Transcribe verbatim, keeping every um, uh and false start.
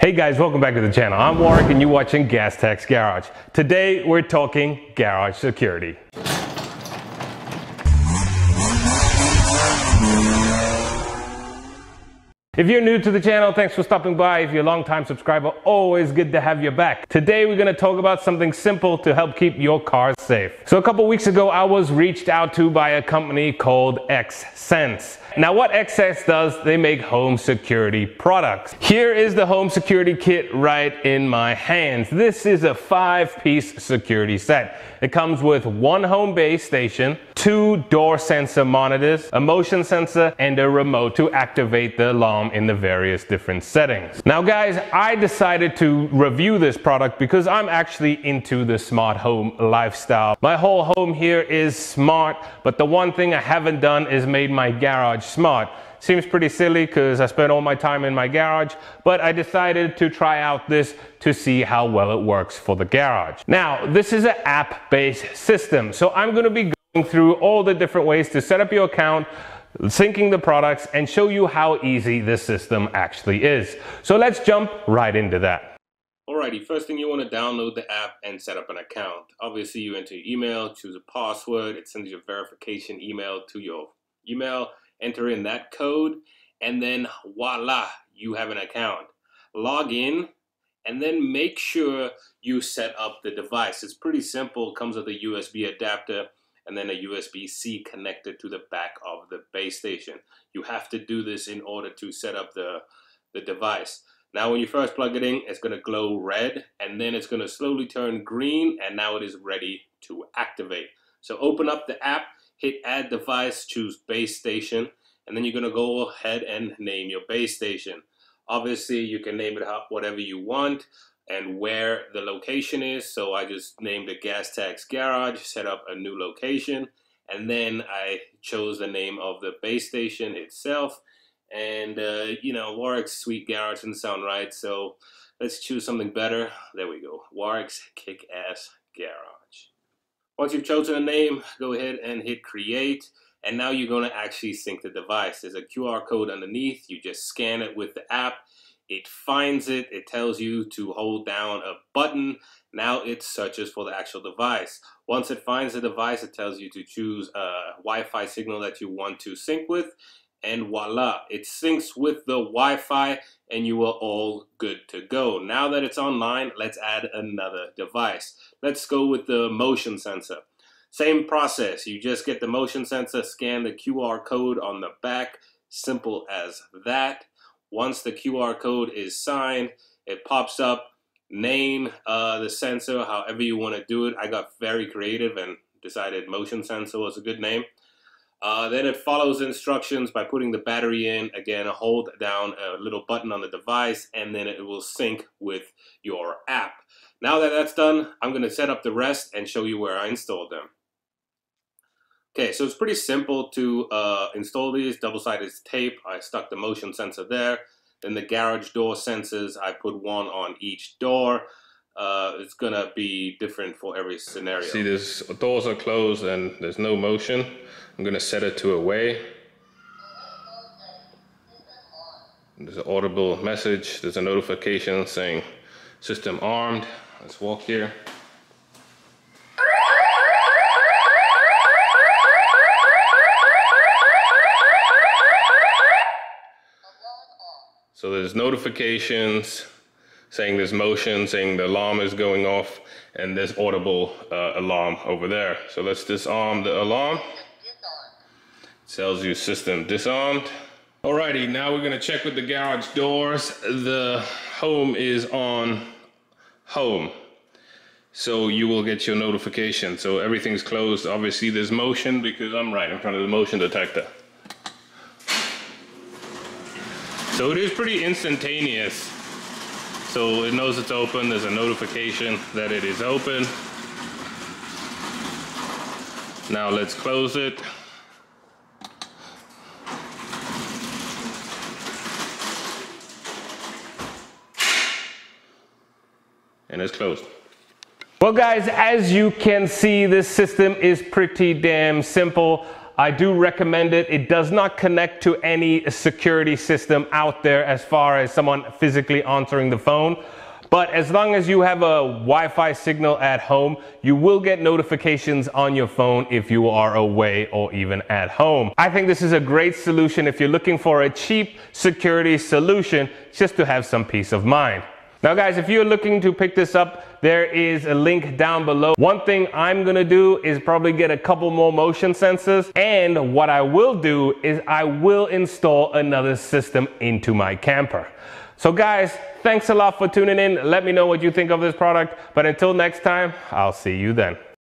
Hey guys, welcome back to the channel. I'm Warwick and you're watching Gas Tachs Garage. Today we're talking garage security. If you're new to the channel, thanks for stopping by. If you're a long-time subscriber, always good to have you back. Today we're going to talk about something simple to help keep your car safe. So a couple weeks ago I was reached out to by a company called XSense. Now what XSense does, they make home security products. Here is the home security kit right in my hands. This is a five-piece security set. It comes with one home base station, two door sensor monitors, a motion sensor, and a remote to activate the alarm in the various different settings. Now guys, I decided to review this product because I'm actually into the smart home lifestyle. My whole home here is smart, but the one thing I haven't done is made my garage smart. Seems pretty silly because I spent all my time in my garage, but I decided to try out this to see how well it works for the garage. Now, this is an app-based system, so I'm going to be going through all the different ways to set up your account, syncing the products, and show you how easy this system actually is. So let's jump right into that. Alrighty, first thing you want to download the app and set up an account. Obviously, you enter your email, choose a password, it sends you a verification email to your email. Enter in that code, and then voila, you have an account. Log in, and then make sure you set up the device. It's pretty simple. It comes with a U S B adapter and then a U S B C connected to the back of the base station. You have to do this in order to set up the, the device. Now when you first plug it in, it's going to glow red, and then it's going to slowly turn green, and now it is ready to activate. So open up the app, hit add device, choose base station, and then you're going to go ahead and name your base station. Obviously you can name it whatever you want and where the location is. So I just named it Gas Tachs Garage, set up a new location, and then I chose the name of the base station itself. And uh, you know, Warwick's Sweet Garage didn't sound right, so let's choose something better. There we go, Warwick's Kick-Ass Garage. Once you've chosen a name, go ahead and hit create, and now you're going to actually sync the device. There's a Q R code underneath. You just scan it with the app. It finds it. It tells you to hold down a button. Now it searches for the actual device. Once it finds the device, it tells you to choose a Wi-Fi signal that you want to sync with, and voila, it syncs with the Wi-Fi, and you are all good to go. Now that it's online, let's add another device. Let's go with the motion sensor. Same process. You just get the motion sensor, scan the Q R code on the back. Simple as that. Once the Q R code is signed, it pops up. Name uh, the sensor however you want to do it. I got very creative and decided motion sensor was a good name. Uh, then it follows instructions by putting the battery in. Again, hold down a little button on the device, and then it will sync with your app. Now that that's done, I'm going to set up the rest and show you where I installed them. Okay, so it's pretty simple to uh, install these. Double-sided tape, I stuck the motion sensor there. Then the garage door sensors, I put one on each door. Uh, it's gonna be different for every scenario. See, this doors are closed and there's no motion. I'm gonna set it to away. There's an audible message. There's a notification saying system armed. Let's walk here. So there's notifications saying there's motion, saying the alarm is going off, and there's audible uh, alarm over there. So let's disarm the alarm. It tells you system disarmed. Alrighty, now we're gonna check with the garage doors. The home is on home, so you will get your notification. So everything's closed. Obviously there's motion because I'm right in front of the motion detector. So it is pretty instantaneous. So it knows it's open. There's a notification that it is open. Now let's close it. And it's closed. Well guys, as you can see, this system is pretty damn simple. I do recommend it. It does not connect to any security system out there as far as someone physically answering the phone. But as long as you have a Wi-Fi signal at home, you will get notifications on your phone if you are away or even at home. I think this is a great solution if you're looking for a cheap security solution just to have some peace of mind. Now guys, if you're looking to pick this up, there is a link down below. One thing I'm gonna do is probably get a couple more motion sensors, and what I will do is I will install another system into my camper. So guys, thanks a lot for tuning in. Let me know what you think of this product, but until next time, I'll see you then.